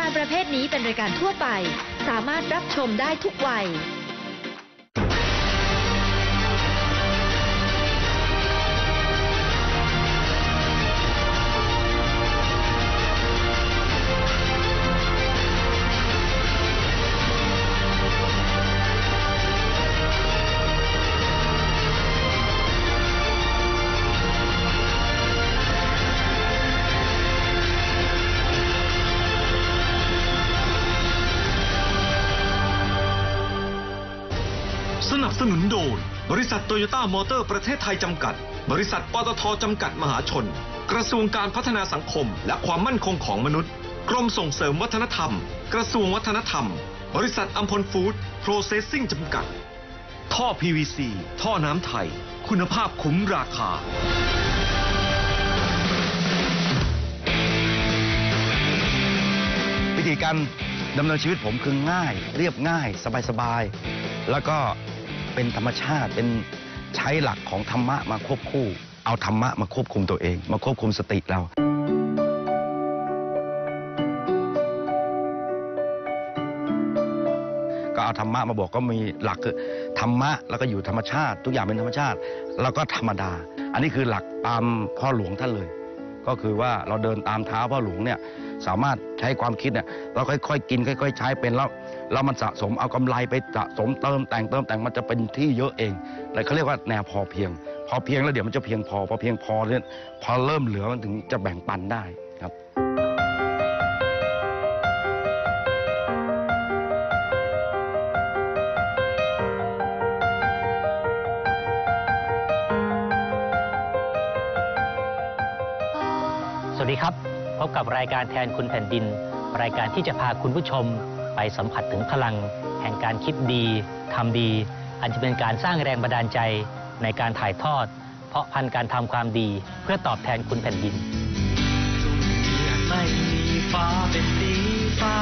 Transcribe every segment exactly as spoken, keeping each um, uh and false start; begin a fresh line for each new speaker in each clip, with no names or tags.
การประเภทนี้เป็นรายการทั่วไปสามารถรับชมได้ทุกวัย
สนับสนุนโดยบริษัทโตโยต้ามอเตอร์ประเทศไทยจำกัดบริษัทปตทจำกัดมหาชนกระทรวงการพัฒนาสังคมและความมั่นคงของมนุษย์กรมส่งเสริมวัฒนธรรมกระทรวงวัฒนธรรมบริษัทอัมพลฟู้ดโปรเซสซิ่งจำกัดท่อ พี วี ซี ท่อน้ำไทยคุณภาพคุ้มราคา
วิธีการดำเนินชีวิตผมคือง่ายเรียบง่ายสบายๆแล้วก็เป็นธรรมชาติเป็นใช้หลักของธรรมะมาควบคู่เอาธรรมะมาควบคุมตัวเองมาควบคุมสติเราก็เอาธรรมะมาบอกก็มีหลักคือธรรมะแล้วก็อยู่ธรรมชาติทุกอย่างเป็นธรรมชาติแล้วก็ธรรมดาอันนี้คือหลักตามพ่อหลวงท่านเลยก็คือว่าเราเดินตามเท้าพ่อหลวงเนี่ยสามารถใช้ความคิดเนี่ยเราค่อยๆกินค่อยๆใช้เป็นแล้วแล้วมันสะสมเอากำไรไปสะสมเติมแต่งเติมแต่งมันจะเป็นที่เยอะเองเลยเขาเรียกว่าแนวพอเพียงพอเพียงแล้วเดี๋ยวมันจะเพียงพอพอเพียงพอเนี่ยพอเริ่มเหลือมันถึงจะแบ่งปันได้ครับ
สวัสดีครับพบกับรายการแทนคุณแผ่นดินรายการที่จะพาคุณผู้ชมไปสัมผัสถึงพลังแห่งการคิดดีทำดีอาจจะเป็นการสร้างแรงบันดาลใจในการถ่ายทอดเพราะพันการทำความดีเพื่อตอบแทนคุณแผ่นดินไม่มีฟ้าเป็นสีฟ้า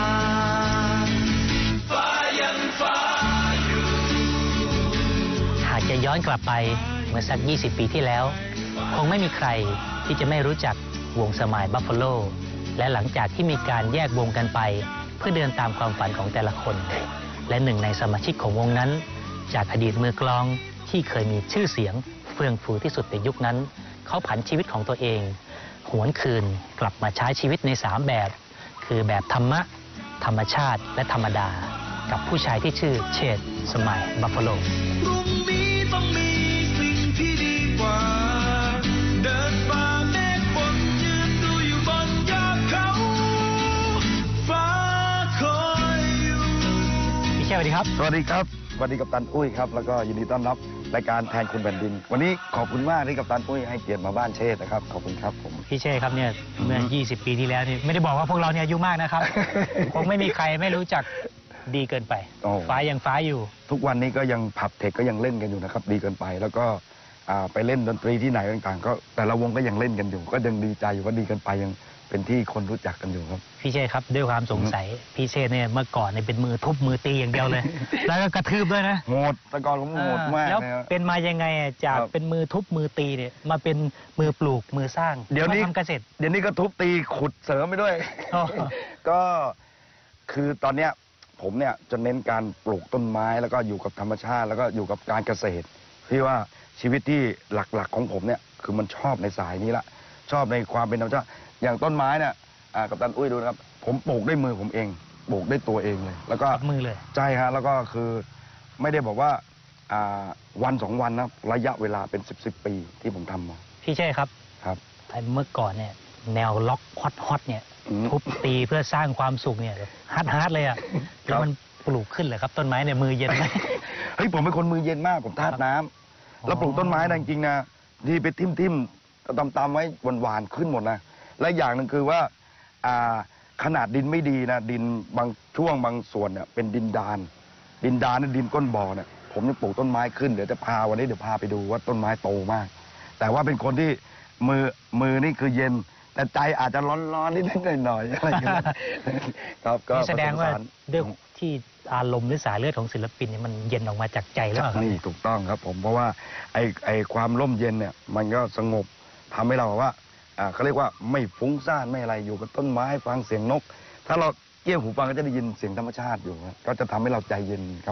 ฟ้ายังฟ้าอยู่หากจะย้อนกลับไปเมื่อสักยี่สิบปีที่แล้วคงไม่มีใครที่จะไม่รู้จักวงสมายบัฟฟาโลและหลังจากที่มีการแยกวงกันไปเพื่อเดินตามความฝันของแต่ละคนและหนึ่งในสมาชิกของวงนั้นจากอดีตมือกลองที่เคยมีชื่อเสียงเฟื่องฟูที่สุดในยุคนั้นเขาผันชีวิตของตัวเองหวนคืนกลับมาใช้ชีวิตในสามแบบคือแบบธรรมะธรรมชาติและธรรมดากับผู้ชายที่ชื่อเชษฐ์สมัยบัฟฟาโลพรุ่งนี้ต้องมีสิ่งที่ดีกว่าเดินป่าเมฆฝนยืนดูอยู่บนยอดเขาฟ้าคอยอยู่พี่เชษฐ์สวัสดีครับ
สวัสดีครับสวัสดีกัปตันอุ้ยครับแล้วก็ยินดีต้อนรับรายการแทนคุณแผ่นดินวันนี้ขอบคุณมากที่กัปตันอุ้ยให้เกียรติมาบ้านเชษฐ์นะครับขอบคุณครับผม
พี่เชษฐ์ครับเนี่ยเมื่อยี่สิบปีที่แล้วนี่ไม่ได้บอกว่าพวกเราเนี่ยอายุมากนะครับ คงไม่มีใครไม่รู้จักดีเกินไปฟ้ายังฟ้าอยู่
ทุกวันนี้ก็ยังผับเทคก็ยังเล่นกันอยู่นะครับดีเกินไปแล้วก็ไปเล่นดนตรีที่ไหนต่างๆก็แต่ละวงก็ยังเล่นกันอยู่ก็ยังดีใจอยู่ว่าดีเกินไปยังเป็นที่คนรู้จักกันอยู่ครับ
พี่เชษครับด้วยความสงสัยพี่เชษเนี่ยเมื่อก่อนเนี่ยเป็นมือทุบมือตีอย่างเดียวเลย แล้วก็กระทืบด้วยนะ
โหดแต่ก่อนผมโหดมาก
แล้วเป็นมายังไงจากเป็นมือทุบมือตีเนี่ยมาเป็นมือปลูกมือสร้าง
เดี๋ยวนี้
ทำเกษตร
เดี๋ยวนี้ก็ทุบตีขุดเสริมไปด้วย ก็คือตอนเนี้ยผมเนี่ยจะเน้นการปลูกต้นไม้แล้วก็อยู่กับธรรมชาติแล้วก็อยู่กับการเกษตรที่ว่าชีวิตที่หลักๆของผมเนี่ยคือมันชอบในสายนี้ละชอบในความเป็นธรรมชาติอย่างต้นไม้เนี่ยกัปตันอุ้ยดูนะครับผมปลูกด้วยมือผมเองปลูกด้วยตัวเองเลยแล้วก็
มือเลย
ใช่ฮะแล้วก็คือไม่ได้บอกว่าวันสองวันนะระยะเวลาเป็นสิบสิบปีที่ผมทำมา
พี่ใช่ครับ
ครับ
เมื่อก่อนเนี่ยแนวล็อกฮอตฮอตเนี่ยทุบตีเพื่อสร้างความสุขเนี่ยฮาร์ดฮาร์ดเลยอ่ะแล้วมันปลูกขึ้นเลยครับต้นไม้เนี่ยมือเย็นไหม
เฮ้ยผมเป็นคนมือเย็นมากผมธาตุน้ำแล้วปลูกต้นไม้จริงๆนะที่ไปทิ่มทิ่มตำตำไว้หวานๆขึ้นหมดนะและอย่างหนึ่งคือว่าขนาดดินไม่ดีนะดินบางช่วงบางส่วนเนี่ยเป็นดินดานดินดานนี่ดินก้นบ่อเนี่ยผมจะปลูกต้นไม้ขึ้นเดี๋ยวจะพาวันนี้เดี๋ยวพาไปดูว่าต้นไม้โตมากแต่ว่าเป็นคนที่มือมือนี่คือเย็นแต่ใจอาจจะร้อนๆนิดๆหน่อยๆอะไรอย่างเงี้ยครับก็
แสดงว่าด้วยที่อารมณ์หรือสายเลือดของศิลปินเนี่ยมันเย็นออกมาจากใจแล้ว
นี่ถูกต้องครับผมเพราะว่าไอ้ไอ้ความร่มเย็นเนี่ยมันก็สงบทำให้เราว่าเขาเรียกว่าไม่ฟุ้งซ่านไม่อะไรอยู่กับต้นไม้ฟังเสียงนกถ้าเราเกี้ยวหูฟังก็จะได้ยินเสียงธรรมชาติอยู่ครับก็จะทำให้เราใจเย็นครับ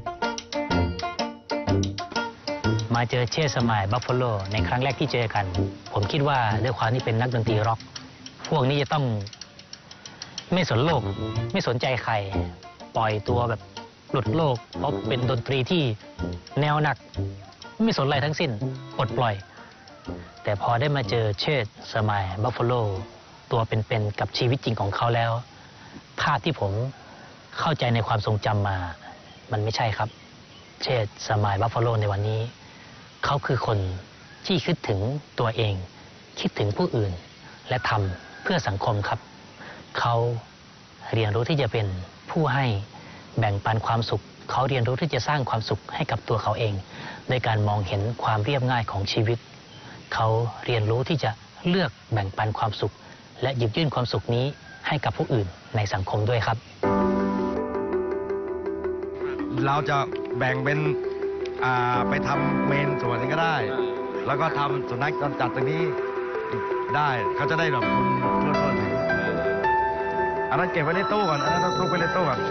มาเจอเชษฐ์สมัยบัฟฟาโลในครั้งแรกที่เจอกันผมคิดว่าด้วยความที่เป็นนักดนตรีร็อกพวกนี้จะต้องไม่สนโลกไม่สนใจใครปล่อยตัวแบบหลุดโลกเพราะเป็นดนตรีที่แนวหนักไม่สนอะไรทั้งสิ้นปลดปล่อยแต่พอได้มาเจอเชษฐ์สมัยบัฟฟาโลตัวเป็นๆกับชีวิตจริงของเขาแล้วภาพที่ผมเข้าใจในความทรงจำมามันไม่ใช่ครับเชษฐ์สมัยบัฟฟาโลในวันนี้เขาคือคนที่คิดถึงตัวเองคิดถึงผู้อื่นและทำเพื่อสังคมครับเขาเรียนรู้ที่จะเป็นผู้ให้แบ่งปันความสุขเขาเรียนรู้ที่จะสร้างความสุขให้กับตัวเขาเองโดยการมองเห็นความเรียบง่ายของชีวิตเขาเรียนรู้ที่จะเลือกแบ่งปันความสุขและหยิบยื่นความสุขนี้ให้กับผู้อื่นในสังคมด้วยครับ
เราจะแบ่งเป็นไปทำเมนส่วนนี้ก็ได้แล้วก็ทำสุนัขจรจัดตรงนี้ได้เขาจะได้แบบคุณทั่วทั่วถึงอันนั้นเก็บไว้ในตู้ก่อนอันนั้นต้องทุบไว้ในตู้ก่อน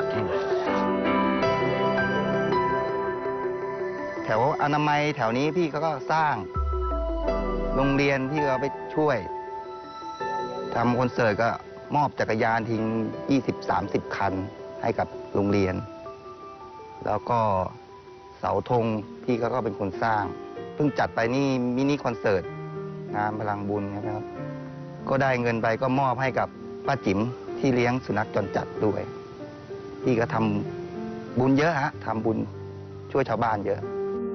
แถวอนามัยแถวนี้พี่เขาก็สร้างโรงเรียนพี่ก็ไปช่วยทำคอนเสิร์ตก็มอบจักรยานทิ้ง ยี่สิบสามสิบ คันให้กับโรงเรียนแล้วก็เสาธงพี่เขาก็เป็นคนสร้างเพิ่งจัดไปนี่มินิคอนเสิร์ตงานพลังบุญนะครับก็ได้เงินไปก็มอบให้กับป้าจิ๋มที่เลี้ยงสุนัขจรจัดด้วยพี่ก็ทำบุญเยอะฮะทำบุญช่วยชาวบ้านเยอะ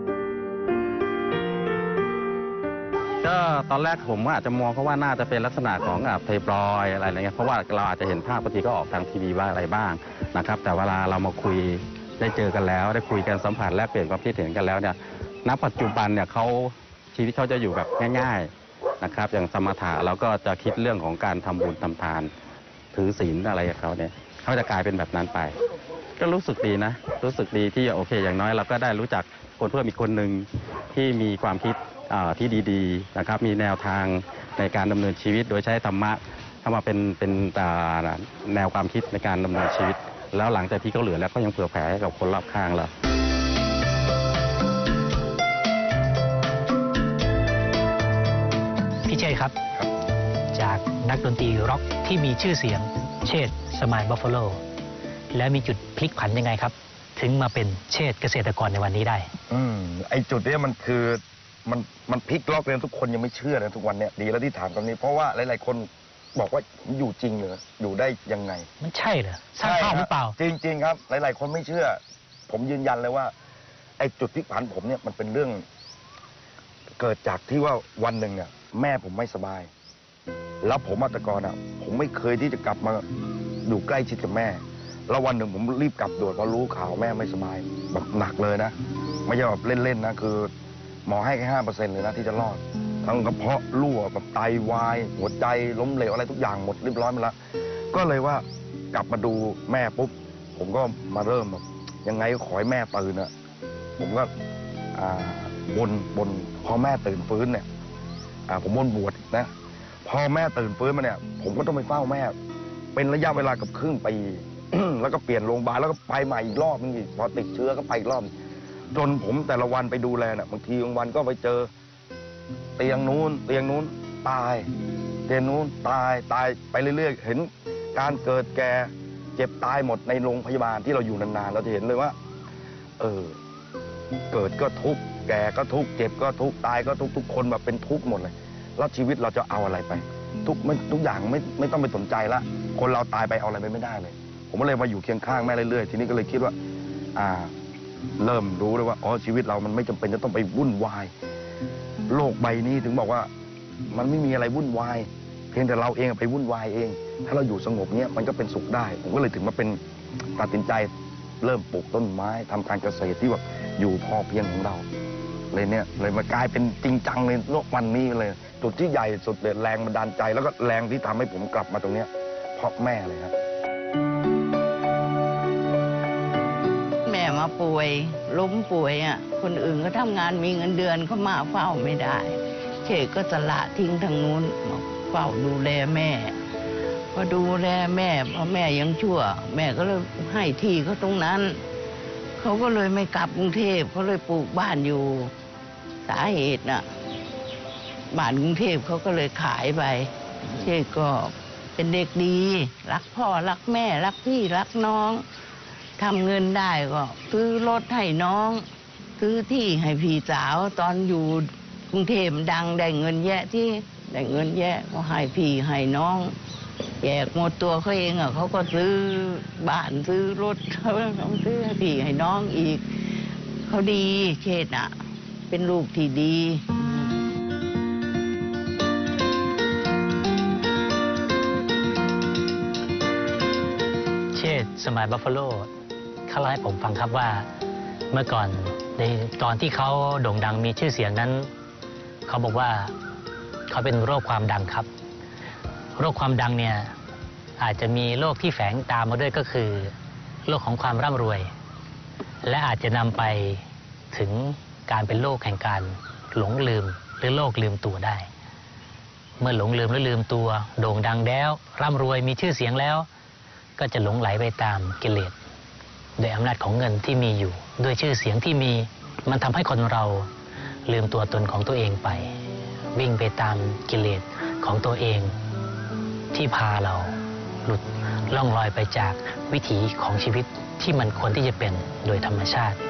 ก็ตอนแรกผมอาจจะมองเขาว่าน่าจะเป็นลักษณะของเพลย์บอยอะไรอย่างเงี้ยเพราะว่าเราอาจจะเห็นภาพบางทีก็ออกทางทีวีบ้างอะไรบ้างนะครับแต่เวลาเรามาคุยได้เจอกันแล้วได้คุยกันสัมผัสแลกเปลี่ยนความคิดเห็นกันแล้วเนี่ยณปัจจุบันเนี่ยเขาชีวิตเขาจะอยู่แบบง่ายๆนะครับอย่างสมถะเราก็จะคิดเรื่องของการทำบุญทำทานถือศีลอะไรกับเขาเนี่ยเขาจะกลายเป็นแบบนั้นไปก็รู้สึกดีนะรู้สึกดีที่โอเคอย่างน้อยเราก็ได้รู้จักคนเพิ่มอีกคนหนึ่งที่มีความคิดที่ดีๆนะครับมีแนวทางในการดำเนินชีวิตโดยใช้ธรรมะเข้ามาเป็นเป็นแนวความคิดในการดำเนินชีวิตแล้วหลังจากที่เขาเหลือแล้วก็ยังเผื่อแผ่ให้กับคนรอบข้างเรา
พี่เชษฐ์ครับจากนักดนตรีร็อกที่มีชื่อเสียงเชษฐ์สมัยบัฟฟาโลและมีจุดพลิกผันยังไงครับถึงมาเป็นเชษฐ์เกษตรกรในวันนี้ได้
อืมไอจุดนี้มันคือมันมันพลิกล็อกเลยทุกคนยังไม่เชื่อนะทุกวันเนี้ยดีแล้วที่ถามตรงนี้เพราะว่าหลายๆคนบอกว่าอยู่จริงเหรออยู่ได้ยังไง
มันใช่เหรอสร้างภาพหรือเปล่า
จริงๆครับหลายๆคนไม่เชื่อผมยืนยันเลยว่าไอ้จุดพลิกผันผมเนี่ยมันเป็นเรื่องเกิดจากที่ว่าวันหนึ่งเนี่ยแม่ผมไม่สบายแล้วผมมาแต่ก่อนอ่ะผมไม่เคยที่จะกลับมาอยู่ใกล้ชิดกับแม่แล้ววันหนึ่งผมรีบกลับด่วนเพราะรู้ข่าวแม่ไม่สบายแบบหนักเลยนะไม่ใช่แบบเล่นๆนะคือหมอให้แค่ห้าเปอร์เซ็นต์เลยนะที่จะรอดทั้งกระเพาะรั่วแบบไตวายหัวใจล้มเหลวอะไรทุกอย่างหมดเรียบร้อยหมดแล้วก็เลยว่ากลับมาดูแม่ปุ๊บผมก็มาเริ่มแบบยังไงก็ขอให้แม่ตื่นอ่ะผมก็บนบนพอแม่ตื่นฟื้นเนี่ยผมบนบวชนะพอแม่ตื่นฟื้นมาเนี่ยผมก็ต้องไปเฝ้าแม่เป็นระยะเวลากับครึ่งปี แล้วก็เปลี่ยนโรงพยาบาลแล้วก็ไปใหม่อีกรอบนึงอีกพอติดเชื้อก็ไปอีกรอบจนผมแต่ละวันไปดูแลน่ะบางทีบางวันก็ไปเจอเตียงนู้นเตียงนู้นตายเตียงนู้นตายตายไปเรื่อยๆเห็นการเกิดแก่เจ็บตายหมดในโรงพยาบาลที่เราอยู่นานๆเราจะเห็นเลยว่าเออเกิดก็ทุกข์แก่ก็ทุกข์เจ็บก็ทุกข์ตายก็ทุกทุกคนแบบเป็นทุกข์หมดเลยแล้วชีวิตเราจะเอาอะไรไปทุกไม่ทุกอย่างไม่ไม่ต้องไปสนใจละคนเราตายไปเอาอะไรไปไม่ได้เลยผมก็เลยมาอยู่เคียงข้างแม่เรื่อยๆทีนี้ก็เลยคิดว่าอ่าเริ่มรู้เลยว่าอ๋อชีวิตเรามันไม่จำเป็นจะต้องไปวุ่นวายโลกใบนี้ถึงบอกว่ามันไม่มีอะไรวุ่นวายเพียงแต่เราเองไปวุ่นวายเองถ้าเราอยู่สงบเนี้ยมันก็เป็นสุขได้ผมก็เลยถึงมาเป็นตัดสินใจเริ่มปลูกต้นไม้ทำการเกษตรที่แบบอยู่พอเพียงของเราเลยเนี่ยเลยมากลายเป็นจริงจังในโลกวันนี้เลยจุดที่ใหญ่สุดเลยแรงบันดาลใจแล้วก็แรงที่ทำให้ผมกลับมาตรงเนี้ยเพราะแม่เลยครับ
แม่มาป่วยล้มป่วยอ่ะคนอื่นก็ทำงานมีเงินเดือนเขามาเฝ้าไม่ได้เชษก็สละทิ้งทางนู้นมาเฝ้าดูแลแม่ก็ดูแลแม่เพราะแม่ยังชั่วแม่ก็เลยให้ที่เขาตรงนั้นเขาก็เลยไม่กลับกรุงเทพเขาเลยปลูกบ้านอยู่สาเหตุน่ะบ้านกรุงเทพเขาก็เลยขายไปเช่ก็เป็นเด็กดีรักพ่อรักแม่รักพี่รักน้องทำเงินได้ก็ซื้อรถให้น้องซื้อที่ให้พี่สาวตอนอยู่กรุงเทพดังได้เงินแยะที่ได้เงินแยะก็ให้พี่ให้น้องแจกหมดตัวเขาเองอ่ะเขาก็ซื้อบ้านซื้อรถเขาต้องซื้อให้พี่ให้น้องอีกเขาดีเชษอ่ะเป็นลูกที่ดี
เชษสมัยบัฟฟาโลเขาเล่าให้ผมฟังครับว่าเมื่อก่อนในตอนที่เขาโด่งดังมีชื่อเสียงนั้นเขาบอกว่าเขาเป็นโรคความดังครับโรคความดังเนี่ยอาจจะมีโรคที่แฝงตามมาด้วยก็คือโรคของความร่ำรวยและอาจจะนำไปถึงการเป็นโรคแห่งการหลงลืมหรือโรคลืมตัวได้เมื่อหลงลืมหรือลืมตัวโด่งดังแล้วร่ำรวยมีชื่อเสียงแล้วก็จะหลงไหลไปตามกิเลสโดยอำนาจของเงินที่มีอยู่ด้วยชื่อเสียงที่มีมันทำให้คนเราลืมตัวตนของตัวเองไปวิ่งไปตามกิเลสของตัวเองที่พาเราหลุดล่องลอยไปจากวิถีของชีวิตที่มันควรที่จะเป็นโดยธรรมชาติ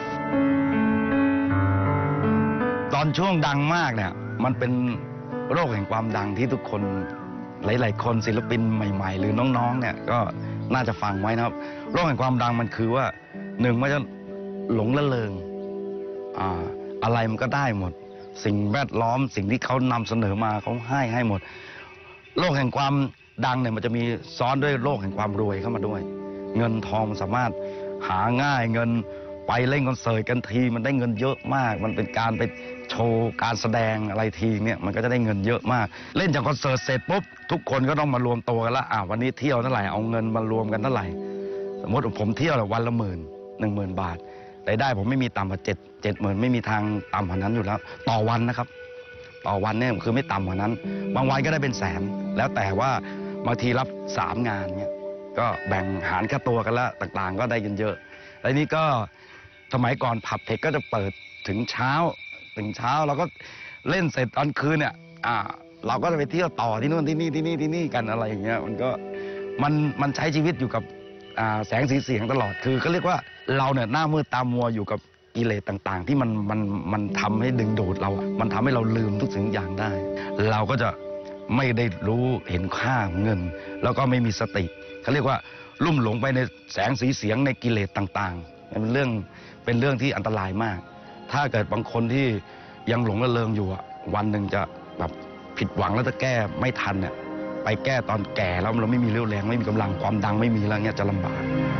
ตอนช่วงดังมากเนี่ยมันเป็นโรคแห่งความดังที่ทุกคนหลายๆคนศิลปินใหม่ๆหรือน้องๆเนี่ยก็น่าจะฟังไว้นะครับโรคแห่งความดังมันคือว่าหนึ่งมันจะหลงละเลงอ่าอะไรมันก็ได้หมดสิ่งแวดล้อมสิ่งที่เขานำเสนอมาเขาให้ให้หมดโรคแห่งความดังเนี่ยมันจะมีซ้อนด้วยโรคแห่งความรวยเข้ามาด้วยเงินทองมันสามารถหาง่ายเงินไปเล่นคอนเสิร์ตกันทีมันได้เงินเยอะมากมันเป็นการไปโชว์การแสดงอะไรทีเนี่ยมันก็จะได้เงินเยอะมากเล่นจากคอนเสิร์ตเสร็จปุ๊บทุกคนก็ต้องมารวมตัวกันละอ่ะวันนี้เที่ยวเท่าไหร่เอาเงินมารวมกันเท่าไหร่สมมติผมเที่ยวละวันละหมื่นหนึ่งหมื่นบาทรายได้ผมไม่มีต่ำกว่าเจ็ดเจ็ดหมื่นไม่มีทางต่ำกว่านั้นอยู่แล้วต่อวันนะครับต่อวันเนี่ยคือไม่ต่ำกว่านั้นบางวันก็ได้เป็นแสนแล้วแต่ว่าบางทีรับสามงานเนี่ยก็แบ่งหารค่าตัวกันแล้วต่างๆก็ได้กันเยอะแล้วนี้ก็สมัยก่อนผับเทคก็จะเปิดถึงเช้าถึงเช้าเราก็เล่นเสร็จตอนคืนเนี่ยอ่าเราก็จะไปเที่ยวต่อที่นู่นที่นี่ที่นี่ที่นี่กันอะไรอย่างเงี้ยมันก็มันมันใช้ชีวิตอยู่กับอ่าแสงสีเสียงตลอดคือเขาเรียกว่าเราเนี่ยหน้ามืดตามัวอยู่กับกิเลสต่างๆที่มันมันมันทำให้ดึงดูดเรามันทำให้เราลืมทุกสิ่งอย่างได้เราก็จะไม่ได้รู้เห็นค่าเงินแล้วก็ไม่มีสติเขาเรียกว่าลุ่มหลงไปในแสงสีเสียงในกิเลสต่างๆเป็นเรื่องเป็นเรื่องที่อันตรายมากถ้าเกิดบางคนที่ยังหลงระเริงอยู่วันหนึ่งจะแบบผิดหวังแล้วจะแก้ไม่ทันเนี่ยไปแก้ตอนแก่แล้วเราไม่มีเรี่ยวแรงไม่มีกำลังความดังไม่มีแล้วเนี่ยจะลำบาก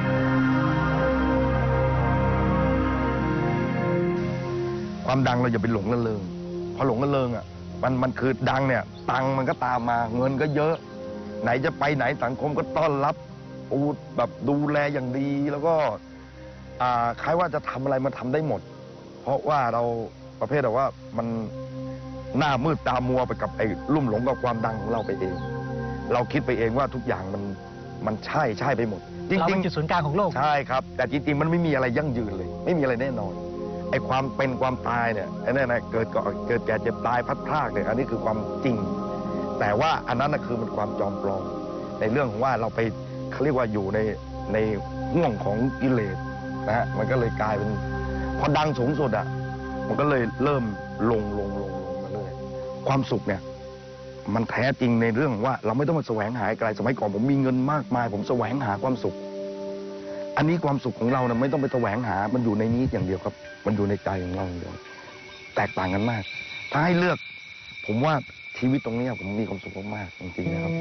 ความดังเราอย่าไปหลงระเริงพอหลงระเริงอ่ะมันมันคือดังเนี่ยตังมันก็ตามมาเงินก็เยอะไหนจะไปไหนสังคมก็ต้อนรับอูแบบดูแลอย่างดีแล้วก็อ่าใครว่าจะทำอะไรมันทำได้หมดเพราะว่าเราประเภทแบบว่ามันหน้ามืดตามัวไปกับไอ้ลุ่มหลงกับความดังของเราไปเองเราคิดไปเองว่าทุกอย่างมันมันใช่ใช่ไปหมดจริงๆเราเป็นจุดศูนย์กลางของโลกใช่ครับแต่จริงๆมันไม่มีอะไรยั่งยืนเลยไม่มีอะไรแน่นอนไอ้ความเป็นความตายเนี่ยไอ้นี่นะเกิดก็เกิดแก่เจ็บตายพัดพรากเนี่ยอันนี้คือความจริงแต่ว่าอันนั้นนะคือมันความจอมปลอมในเรื่องของว่าเราไปเขาเรียกว่าอยู่ในในห่วงของกิเลสนะฮะมันก็เลยกลายเป็นพอดังสูงสุดอ่ะมันก็เลยเริ่มลงลงลงลงมาเลยความสุขเนี่ยมันแท้จริงในเรื่องว่าเราไม่ต้องมาแสวงหาไกลสมัยก่อนผมมีเงินมากมายผมแสวงหาความสุขอันนี้ความสุขของเราเนี่ยไม่ต้องไปแสวงหามันอยู่ในนี้อย่างเดียวครับมันอยู่ในใจของเราอย่างเดียวแตกต่างกันมากถ้าให้เลือกผมว่าชีวิตตรงนี้ผมมีความสุขมากๆจริงๆนะครับ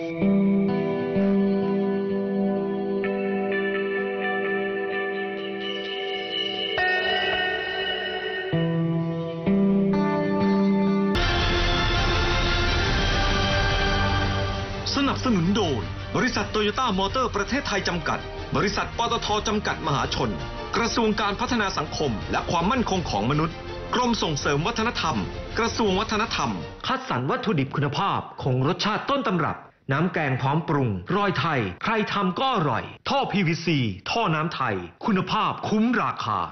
สนับสนุนโดยบริษัทโตโยต้ามอเตอร์ประเทศไทยจำกัดบริษัทปตทจำกัดมหาชนกระทรวงการพัฒนาสังคมและความมั่นคงของมนุษย์กรมส่งเสริมวัฒนธรรมกระทรวงวัฒนธรรมคัดสรรวัตถุดิบคุณภาพคงรสชาติต้นตำรับน้ำแกงพร้อมปรุงรอยไทยใครทำก็อร่อยท่อ พี วี ซี ท่อน้ำไทยคุณภาพคุ้มราคา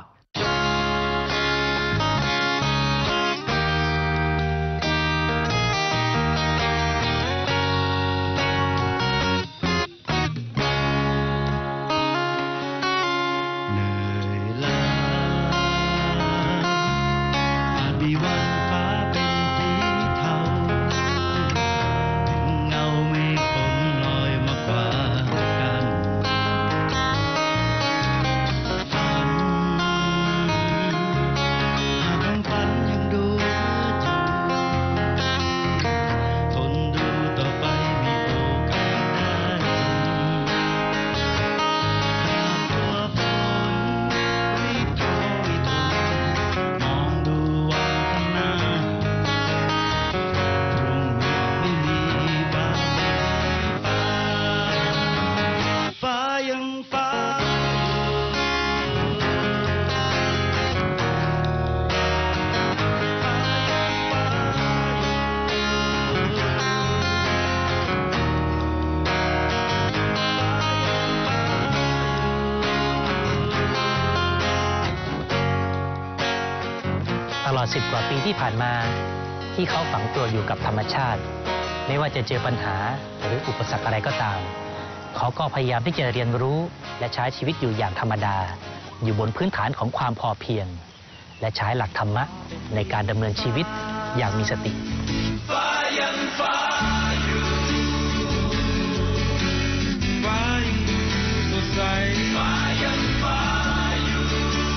ตลอดสิบกว่าปีที่ผ่านมาที่เขาฝังตัวอยู่กับธรรมชาติไม่ว่าจะเจอปัญหาหรืออุปสรรคอะไรก็ตามเขาก็พยายามที่จะเรียนรู้และใช้ชีวิตอยู่อย่างธรรมดาอยู่บนพื้นฐานของความพอเพียงและใช้หลักธรรมะในการดำเนินชีวิตอย่างมีสติฟ้ายังฟ้าอยู่ฟ้ายังสดใสฟ้ายังฟ้าอยู่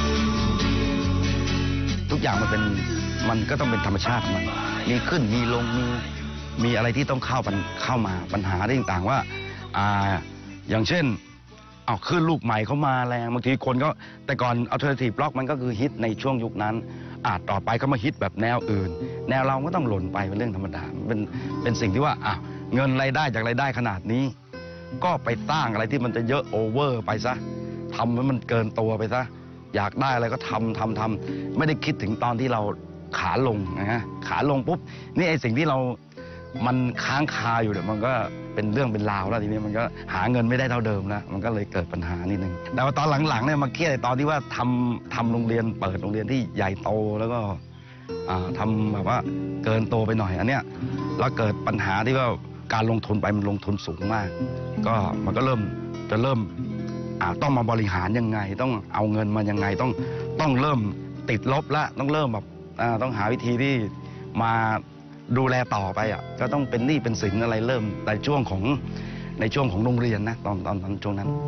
ทุกอย่างมันเป็นมันก็ต้องเป็นธรรมชาติของมันมีขึ้นมีลงมีมีอะไรที่ต้องเข้ามันเข้ามาปัญหาต่างๆว่าอ่าอย่างเช่นเอาขึ้นลูกใหม่เข้ามาแรงบางทีคนก็แต่ก่อน Alternative Rock มันก็คือฮิตในช่วงยุคนั้นอาจต่อไปก็มาฮิตแบบแนวอื่นแนวเราก็ต้องหล่นไปเป็นเรื่องธรรมดาเป็นเป็นสิ่งที่ว่าอ่ะเงินรายได้จากรายได้ขนาดนี้ก็ไปสร้างอะไรที่มันจะเยอะโอเวอร์ไปซะทำให้มันเกินตัวไปซะอยากได้อะไรก็ทำทำทำไม่ได้คิดถึงตอนที่เราขาลงนะฮะขาลงปุ๊บนี่ไอ้สิ่งที่เรามันค้างคาอยู่เนี่ยมันก็เป็นเรื่องเป็นราวแล้วทีนี้มันก็หาเงินไม่ได้เท่าเดิมแล้วมันก็เลยเกิดปัญหานิดนึงแต่ว่าตอนหลังๆเนี่ยมาเครียดตอนที่ว่าทำทำโรงเรียนเปิดโรงเรียนที่ใหญ่โตแล้วก็ทำแบบว่าเกินโตไปหน่อยอันเนี้ยแล้วเกิดปัญหาที่ว่าการลงทุนไปมันลงทุนสูงมากก็มันก็เริ่มจะเริ่มต้องมาบริหารยังไงต้องเอาเงินมายังไงต้องต้องเริ่มติดลบละต้องเริ่มแบบต้องหาวิธีที่มาดูแลต่อไปอ่ะก็ต้องเป็นหนี้เป็นสินอะไรเริ่มในช่วงของในช่วงของโรงเรียนนะตอนตอนตอนช่วงนั้น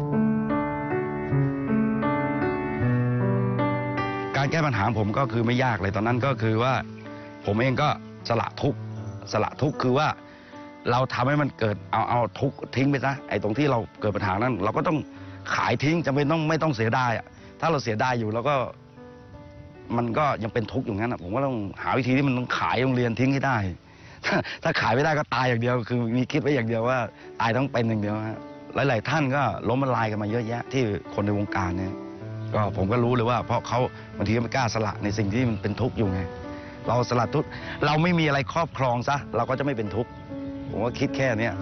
การแก้ปัญหาผมก็คือไม่ยากเลยตอนนั้นก็คือว่าผมเองก็สละทุกข์สละทุกข์คือว่าเราทำให้มันเกิดเอาเอาทุกข์ทิ้งไปซะไอ้ตรงที่เราเกิดปัญหานั้นเราก็ต้องขายทิ้งจำเป็นต้องไม่ต้องเสียดายอ่ะถ้าเราเสียดายอยู่เราก็มันก็ยังเป็นทุกข์อย่างนั้นผมก็ต้องหาวิธีที่มันต้องขายโรงเรียนทิ้งให้ได้ถ้าถ้าขายไม่ได้ก็ตายอย่างเดียวคือมีคิดไว้อย่างเดียวว่าตายต้องเป็นอย่างเดียวฮะหลายๆท่านก็ล้มละลายกันมาเยอะแยะที่คนในวงการเนี่ยก็ผมก็รู้เลยว่าเพราะเขาบางทีไม่กล้าสละในสิ่งที่มันเป็นทุกข์อยู่ไงเราสละทุกข์เราไม่มีอะไรครอบครองซะเราก็จะไม่เป็นทุกข์ผมก็คิดแค่เนี้ย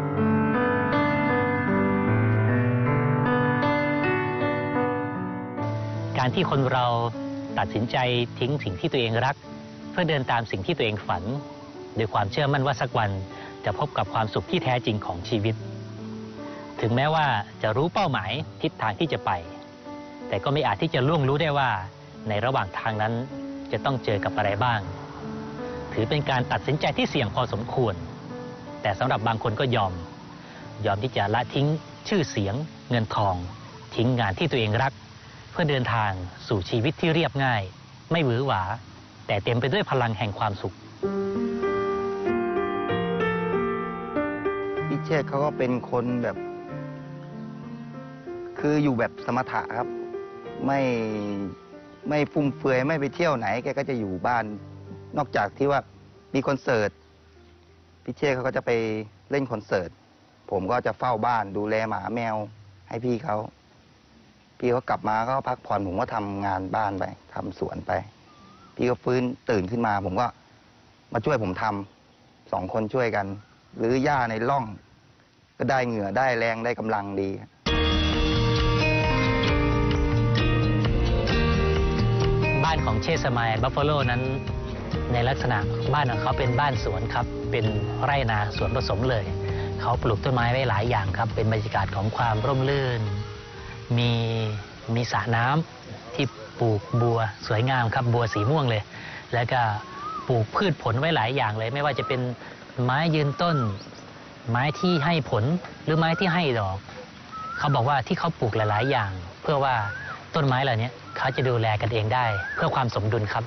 การที่คนเราตัดสินใจทิ้งสิ่งที่ตัวเองรักเพื่อเดินตามสิ่งที่ตัวเองฝันด้วยความเชื่อมั่นว่าสักวันจะพบกับความสุขที่แท้จริงของชีวิตถึงแม้ว่าจะรู้เป้าหมายทิศทางที่จะไปแต่ก็ไม่อาจที่จะล่วงรู้ได้ว่าในระหว่างทางนั้นจะต้องเจอกับอะไรบ้างถือเป็นการตัดสินใจที่เสี่ยงพอสมควรแต่สำหรับบางคนก็ยอมยอมที่จะละทิ้งชื่อเสียงเงินทองทิ้งงานที่ตัวเองรักเพื่อเดินทางสู่ชีวิตที่เรียบง่ายไม่หวือหวาแต่เต็มไปด้วยพลังแห่งความสุข
พี่เชษเขาก็เป็นคนแบบคืออยู่แบบสมถะครับไม่ไม่ฟุ่มเฟือยไม่ไปเที่ยวไหนแกก็จะอยู่บ้านนอกจากที่ว่ามีคอนเสิร์ตพี่เชษเขาก็จะไปเล่นคอนเสิร์ตผมก็จะเฝ้าบ้านดูแลหมาแมวให้พี่เขาพี่เขากลับมาก็พักผ่อนผมก็ทำงานบ้านไปทำสวนไปพี่ก็ฟื้นตื่นขึ้นมาผมก็มาช่วยผมทำสองคนช่วยกันหรือหญ้าในร่องก็ได้เหงื่อได้แรงได้กำลังดี
บ้านของเชษฐ์สมัยบัฟฟาโลนั้นในลักษณะบ้านของเขาเป็นบ้านสวนครับเป็นไร่นาสวนผสมเลยเขาปลูกต้นไม้ไว้หลายอย่างครับเป็นบรรยากาศของความร่มรื่นมีมีสระน้ำที่ปลูกบัวสวยงามครับบัวสีม่วงเลยแล้วก็ปลูกพืชผลไว้หลายอย่างเลยไม่ว่าจะเป็นไม้ยืนต้นไม้ที่ให้ผลหรือไม้ที่ให้ดอกเขาบอกว่าที่เขาปลูกหลายๆอย่างเพื่อว่าต้นไม้เหล่านี้เขาจะดูแลกันเองได้เพื่อความสมดุลครับ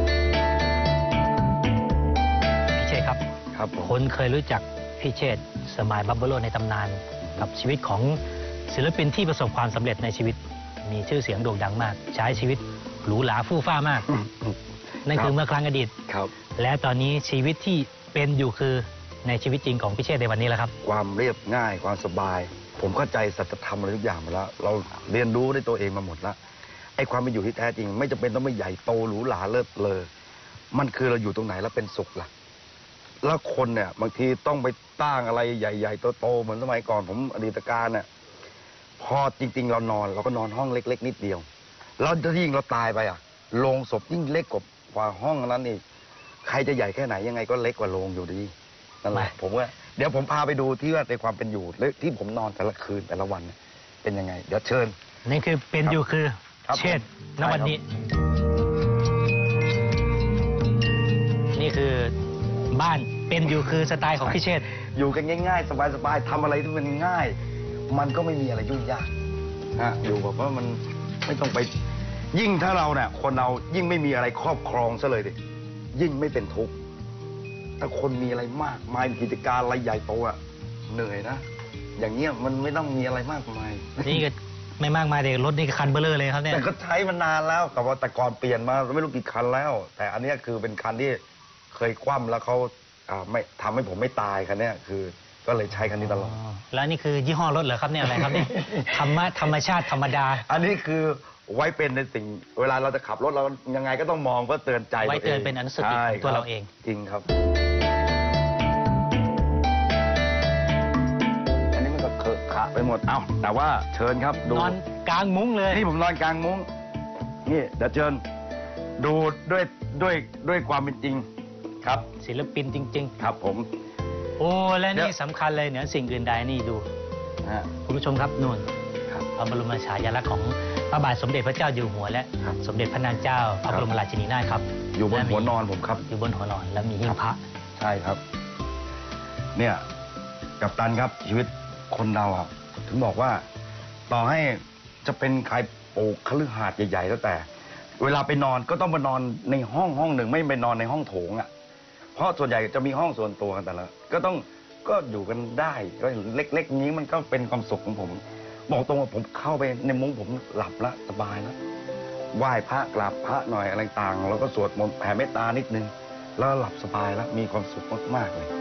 พี่เชษครับ
ครับผม
คนเคยรู้จักพี่เชษฐ์สมัยบัฟฟาโลในตำนานกับชีวิตของศิลปินที่ประสบความสำเร็จในชีวิตมีชื่อเสียงโด่งดังมากใช้ชีวิตหรูหราฟู่ฟ้ามากนั่นคือเมื่อครั้งอดีต
ครับ
และตอนนี้ชีวิตที่เป็นอยู่คือในชีวิตจริงของพี่เชษฐ์ในวันนี้แหละครับ
ความเรียบง่ายความสบายผมเข้าใจสัจธรรมอะไรทุกอย่างมาแล้วเราเรียนรู้ด้วยตัวเองมาหมดแล้วไอ้ความเป็นอยู่ที่แท้จริงไม่จำเป็นต้องไม่ใหญ่โตหรูหราเลิศเลอมันคือเราอยู่ตรงไหนแล้วเป็นสุขล่ะแล้วคนเนี่ยบางทีต้องไปตั้งอะไรใหญ่ๆโตๆเหมือนสมัยก่อนผมอดีตการเนี่ยพอจริงๆเรานอนเราก็นอนห้องเล็กๆนิดเดียวแล้วถ้ายิ่งเราตายไปอ่ะโลงศพยิ่งเล็กกว่าห้องนั้นอีกใครจะใหญ่แค่ไหนยังไงก็เล็กกว่าโลงอยู่ดีนั่นแหละผมว่าเดี๋ยวผมพาไปดูที่ว่าในความเป็นอยู่และที่ผมนอนแต่ละคืนแต่ละวันเป็นยังไงเดี๋ยวเชิญ
นี่คือเป็นอยู่คือเชษฐ์ณวันนี้นี่คือบ้านเป็นอยู่คือสไตล์ของพี่เชษฐ์
อยู่กันง่ายๆสบายๆทำอะไรที่มันง่ายมันก็ไม่มีอะไรยุ่งยากนะอยู่แบบว่ามันไม่ต้องไปยิ่งถ้าเราเนี่ยคนเรายิ่งไม่มีอะไรครอบครองซะเลยดิยิ่งไม่เป็นทุกข์ถ้าคนมีอะไรมากมายกิจการอะไรใหญ่โตอ่ะเหนื่อยนะอย่างเงี้ยมันไม่ต้องมีอะไรมากมาย
นี่ก็ไม่มากมายเด็กรถนี่คันเบลอเลยครับเนี่ย
แต่ก็ใช้มานานแล้วแต่ว่าแต่ก่อนเปลี่ยนมาไม่รู้กี่คันแล้ว แต่อันนี้คือเป็นคันที่เคยคว่ำแล้วเขาอ่าไม่ทำให้ผมไม่ตายคันนี้คือก็เลยใช้คันนี้ตลอด
แล้วนี่คือยี่ห้อรถเหรอครับเนี่ยอะไรครับเนี่ยธรรมะธรรมชาติธรรมดา
อันนี้คือไว้เป็นในสิ่งเวลาเราจะขับรถเรายังไงก็ต้องมองก็เตือนใจ
ไว้เตือนเป็นอนุสติของตัวเราเอง
จริงครับอันนี้มันก็เคอะขะไปหมดเอ้าแต่ว่าเชิญครับดู
นอนกลางมุ้งเลย
นี่ผมนอนกลางมุ้งนี่เดี๋ยวเชิญดูด้วยด้วยด้วยความเป็นจริงครับ
ศิลปินจริง
ๆครับผม
โอ้และนี่สำคัญเลยเหนือสิ่งอื่นใดนี่ดูคุณผู้ชมครับนู่นพระบรมฉายาลักษณ์ของพระบาทสมเด็จพระเจ้าอยู่หัวและสมเด็จพระนางเจ้าพระบรมราชินีนาถครับ
อยู่บนหัวนอนผมครับ
อยู่บนหัวนอนแล้วมีหิ้งพระ
ใช่ครับเนี่ยกัปตันครับชีวิตคนเราอ่ะถึงบอกว่าต่อให้จะเป็นใครปลูกคฤหาสน์ใหญ่ๆแล้วแต่เวลาไปนอนก็ต้องมานอนในห้องห้องหนึ่งไม่ไปนอนในห้องโถงอ่ะเพราะส่วนใหญ่จะมีห้องส่วนตัวกันแต่ละก็ต้องก็อยู่กันได้ก็เล็กๆนี้มันก็เป็นความสุขของผมบอกตรงว่าผมเข้าไปในมุ้งผมหลับแล้วสบายแล้วไหว้พระกราบพระหน่อยอะไรต่างแล้วก็สวดมนต์แผ่เมตตานิดนึงแล้วหลับสบายแล้วมีความสุขมากๆเลย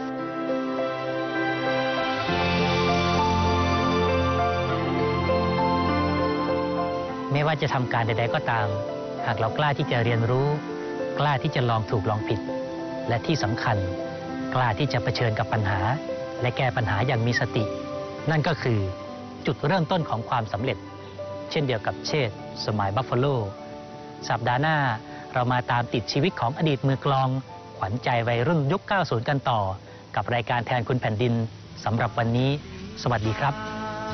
ไม่ว่าจะทำการใดๆก็ตามหากเรากล้าที่จะเรียนรู้กล้าที่จะลองถูกลองผิดและที่สำคัญกล้าที่จะเผชิญกับปัญหาและแก้ปัญหาอย่างมีสตินั่นก็คือจุดเริ่มต้นของความสำเร็จเช่นเดียวกับเชษฐ์สมัยบัฟฟาโลสัปดาห์หน้าเรามาตามติดชีวิตของอดีตมือกลองขวัญใจวัยรุ่นยุค เก้าสิบ กันต่อกับรายการแทนคุณแผ่นดินสำหรับวันนี้สวัสดีครับ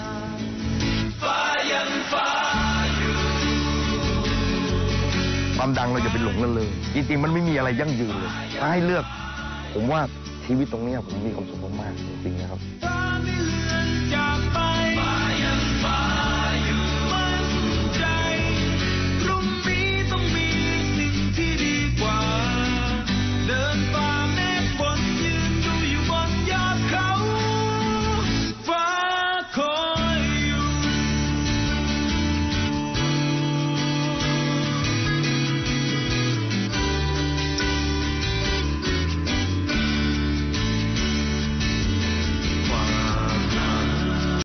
ความดังเราจะเป็นหลงกันเลยจริงๆมันไม่มีอะไรยั่งยืนเลยถ้าให้เลือกผมว่าชีวิตตรงนี้ผมมีความสุขมากๆจริงๆนะครับ